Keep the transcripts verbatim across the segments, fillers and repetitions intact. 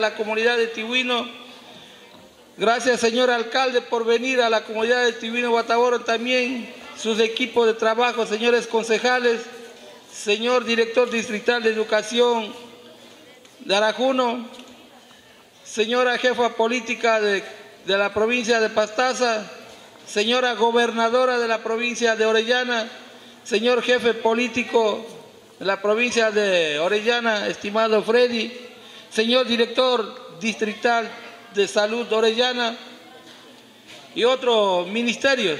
la comunidad de Tihuino. Gracias, señor alcalde, por venir a la comunidad de Tihuino Guataboro, también sus equipos de trabajo, señores concejales, señor director distrital de educación de Arajuno, señora jefa política de, de la provincia de Pastaza, señora gobernadora de la provincia de Orellana, señor jefe político de la provincia de Orellana, estimado Freddy, señor director distrital de salud de Orellana y otros ministerios.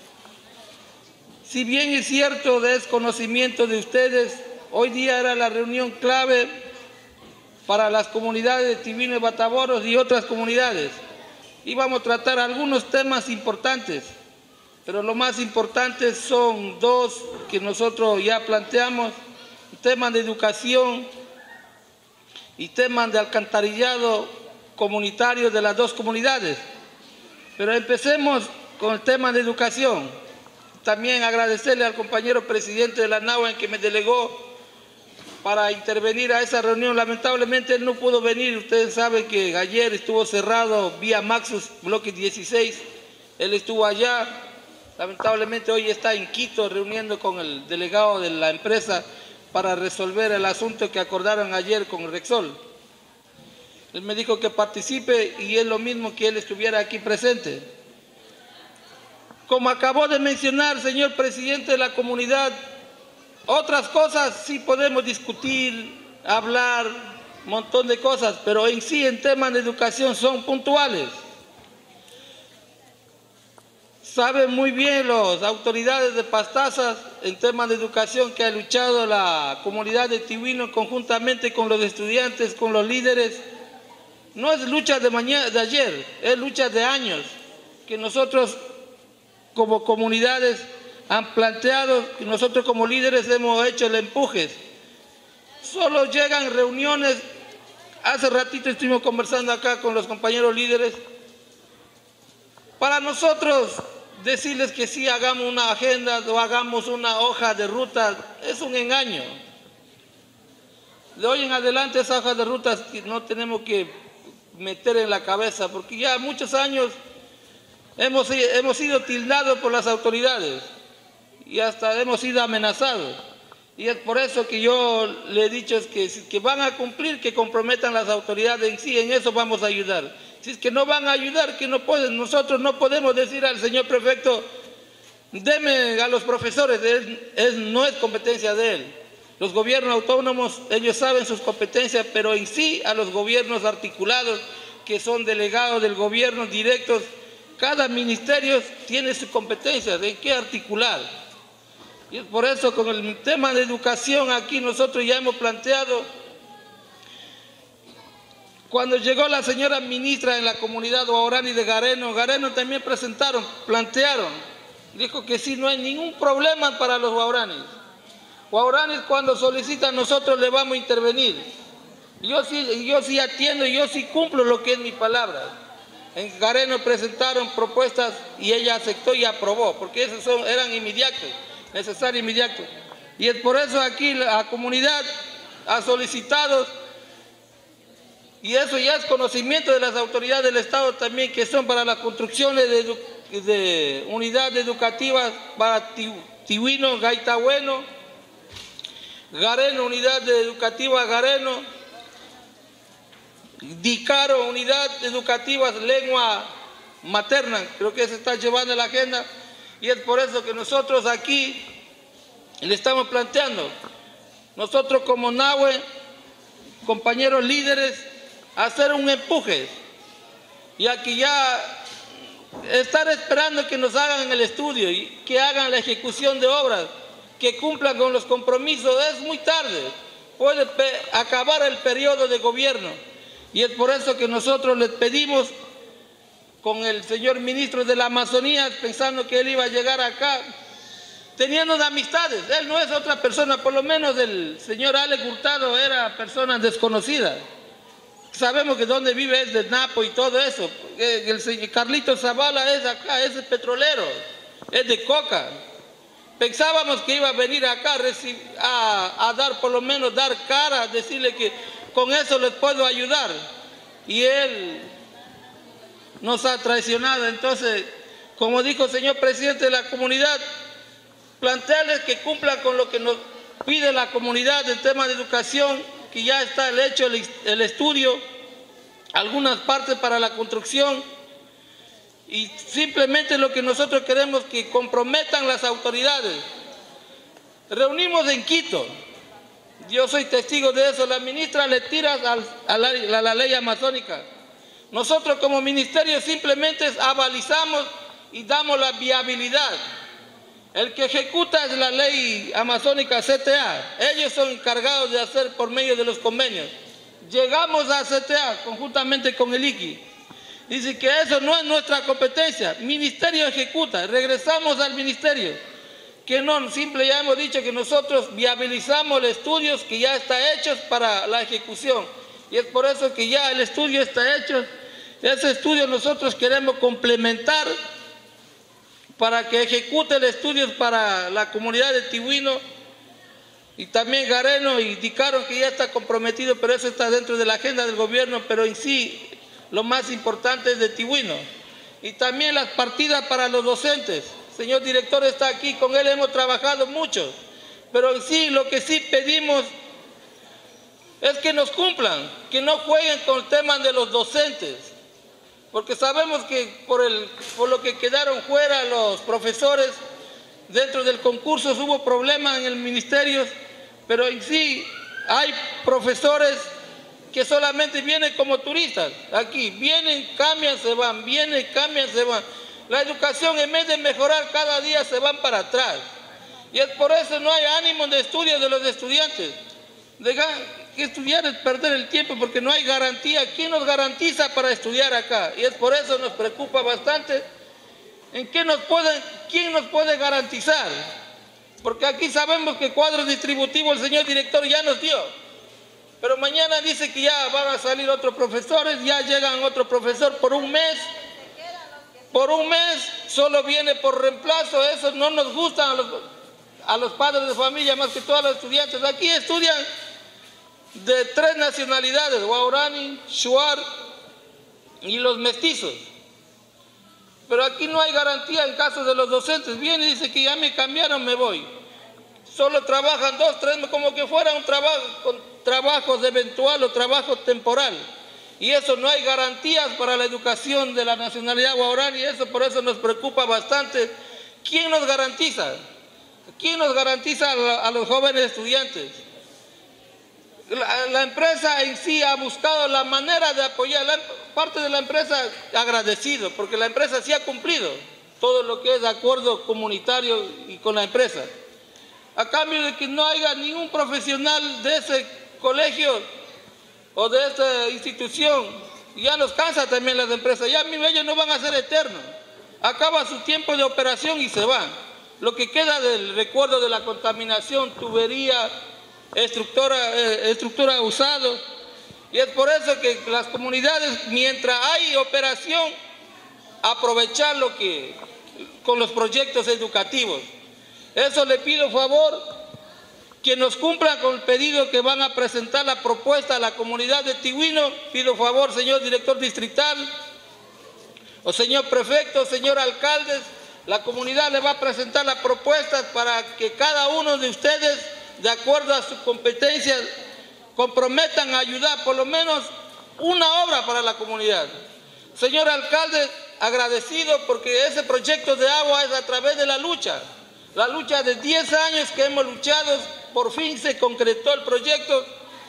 Si bien es cierto de desconocimiento de ustedes, hoy día era la reunión clave para las comunidades de Tihuino y Guataboros y otras comunidades. Íbamos a tratar algunos temas importantes, pero lo más importante son dos que nosotros ya planteamos: temas de educación y temas de alcantarillado comunitario de las dos comunidades. Pero empecemos con el tema de educación. También agradecerle al compañero presidente de la NAHUA que me delegó para intervenir a esa reunión. Lamentablemente él no pudo venir. Ustedes saben que ayer estuvo cerrado vía Maxus, bloque dieciséis. Él estuvo allá. Lamentablemente hoy está en Quito reuniendo con el delegado de la empresa para resolver el asunto que acordaron ayer con Rexol. Él me dijo que participe y es lo mismo que él estuviera aquí presente. Como acabó de mencionar, señor presidente de la comunidad, otras cosas sí podemos discutir, hablar, un montón de cosas, pero en sí en temas de educación son puntuales. Saben muy bien las autoridades de Pastaza en temas de educación que ha luchado la comunidad de Tihuino conjuntamente con los estudiantes, con los líderes. No es lucha de, mañana, de ayer, es lucha de años que nosotros como comunidades han planteado, y nosotros como líderes hemos hecho el empuje. Solo llegan reuniones. Hace ratito estuvimos conversando acá con los compañeros líderes. Para nosotros decirles que sí hagamos una agenda o hagamos una hoja de ruta es un engaño. De hoy en adelante esa hoja de ruta no tenemos que meter en la cabeza, porque ya muchos años hemos, hemos sido tildados por las autoridades y hasta hemos sido amenazados. Y es por eso que yo le he dicho es que si que van a cumplir, que comprometan las autoridades en sí, en eso vamos a ayudar. Si es que no van a ayudar, que no pueden, nosotros no podemos decir al señor prefecto, deme a los profesores, es, es, no es competencia de él. Los gobiernos autónomos, ellos saben sus competencias, pero en sí a los gobiernos articulados, que son delegados del gobierno directos, cada ministerio tiene sus competencias, en qué articular. Y es por eso con el tema de educación aquí nosotros ya hemos planteado, cuando llegó la señora ministra en la comunidad guaraní de Gareno, Gareno también presentaron, plantearon, dijo que sí, no hay ningún problema para los guaraníes. Guaraníes cuando solicitan nosotros le vamos a intervenir. Yo sí, yo sí atiendo y yo sí cumplo lo que es mi palabra. En Gareno presentaron propuestas y ella aceptó y aprobó, porque esos son, eran inmediatos, necesarios inmediatos. Y es por eso aquí la comunidad ha solicitado, y eso ya es conocimiento de las autoridades del Estado también, que son para las construcciones de, de unidades educativas para Tihuino, Gaitabueno, Gareno, unidad educativa Gareno, Dicaro, unidad educativa lengua materna, creo que se está llevando la agenda, y es por eso que nosotros aquí le estamos planteando, nosotros como NAHUA, compañeros líderes, hacer un empuje, y aquí ya estar esperando que nos hagan el estudio y que hagan la ejecución de obras, que cumplan con los compromisos, es muy tarde, puede acabar el periodo de gobierno. Y es por eso que nosotros les pedimos con el señor ministro de la Amazonía, pensando que él iba a llegar acá, teniendo amistades, él no es otra persona, por lo menos el señor Alex Hurtado era persona desconocida. Sabemos que donde vive es de Napo y todo eso. El señor Carlito Zavala es acá, es petrolero, es de coca. Pensábamos que iba a venir acá a, a dar, por lo menos dar cara, decirle que con eso les puedo ayudar. y él nos ha traicionado. Entonces, como dijo el señor presidente de la comunidad, plantearles que cumplan con lo que nos pide la comunidad en tema de educación, que ya está el hecho, el, el estudio, algunas partes para la construcción, y simplemente lo que nosotros queremos que comprometan las autoridades. Reunimos en Quito, yo soy testigo de eso, la ministra le tira al, a, la, a la ley amazónica. Nosotros como ministerio simplemente avalizamos y damos la viabilidad. El que ejecuta es la ley amazónica C T A. Ellos son encargados de hacer por medio de los convenios. Llegamos a C T A conjuntamente con el I C I. Dice que eso no es nuestra competencia. Ministerio ejecuta. Regresamos al ministerio. Que no, simple ya hemos dicho que nosotros viabilizamos los estudios que ya están hechos para la ejecución. Y es por eso que ya el estudio está hecho. Ese estudio nosotros queremos complementar para que ejecute el estudio para la comunidad de Tihuino y también Gareno, indicaron que ya está comprometido, pero eso está dentro de la agenda del gobierno, pero en sí lo más importante es de Tihuino. Y también las partidas para los docentes. El señor director está aquí, con él hemos trabajado mucho, pero en sí lo que sí pedimos es que nos cumplan, que no jueguen con el tema de los docentes. Porque sabemos que por, el, por lo que quedaron fuera los profesores, dentro del concurso hubo problemas en el ministerio, pero en sí hay profesores que solamente vienen como turistas. Aquí vienen, cambian, se van, vienen, cambian, se van. La educación en vez de mejorar cada día se van para atrás. Y es por eso no hay ánimo de estudio de los estudiantes. Dejar que estudiar es perder el tiempo porque no hay garantía. ¿Quién nos garantiza para estudiar acá? Y es por eso nos preocupa bastante en qué nos pueden, quién nos puede garantizar. Porque aquí sabemos que cuadro distributivo el señor director ya nos dio. Pero mañana dice que ya van a salir otros profesores, ya llegan otro profesor por un mes. Por un mes solo viene por reemplazo. Eso no nos gusta a los, a los padres de familia, más que todos los estudiantes. Aquí estudian de tres nacionalidades, Guaraní, Shuar y los mestizos. Pero aquí no hay garantía en caso de los docentes. Viene y dice que ya me cambiaron, me voy. Solo trabajan dos, tres, como que fuera un trabajo, con trabajos eventual o trabajo temporal. Y eso no hay garantías para la educación de la nacionalidad guaraní, y eso por eso nos preocupa bastante. ¿Quién nos garantiza? ¿Quién nos garantiza a, la, a los jóvenes estudiantes? La, la empresa en sí ha buscado la manera de apoyar. La parte de la empresa agradecido, porque la empresa sí ha cumplido todo lo que es acuerdo comunitario y con la empresa. A cambio de que no haya ningún profesional de ese colegio o de esta institución, ya nos cansa también las empresas. Ya ellos no van a ser eternos. Acaba su tiempo de operación y se van. Lo que queda del recuerdo de la contaminación, tubería, estructura, eh, estructura usado. Y es por eso que las comunidades, mientras hay operación, aprovechar lo que, con los proyectos educativos. Eso le pido favor, que nos cumplan con el pedido que van a presentar la propuesta a la comunidad de Tihuino. Pido favor, señor director distrital, o señor prefecto, señor alcalde, la comunidad le va a presentar las propuestas para que cada uno de ustedes, de acuerdo a sus competencias, comprometan a ayudar por lo menos una obra para la comunidad. Señor alcalde, agradecido porque ese proyecto de agua es a través de la lucha. La lucha de diez años que hemos luchado, por fin se concretó el proyecto,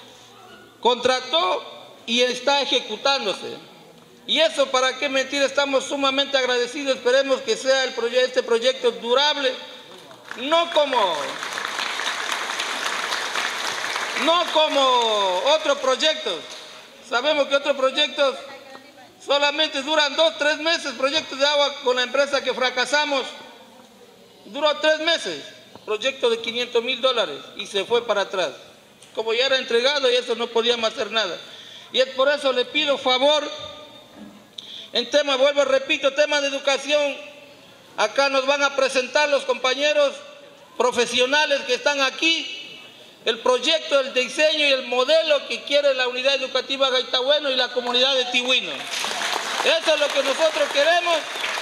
contrató y está ejecutándose. Y eso, para qué mentir, estamos sumamente agradecidos. Esperemos que sea el proyecto, este proyecto durable, no como, no como otros proyectos. Sabemos que otros proyectos solamente duran dos, tres meses. Proyectos de agua con la empresa que fracasamos, duró tres meses, proyecto de quinientos mil dólares y se fue para atrás. Como ya era entregado y eso no podíamos hacer nada. Y es por eso le pido favor, en tema, vuelvo, repito, tema de educación, acá nos van a presentar los compañeros profesionales que están aquí, el proyecto, el diseño y el modelo que quiere la unidad educativa Gaitahueno y la comunidad de Tihuino. Eso es lo que nosotros queremos.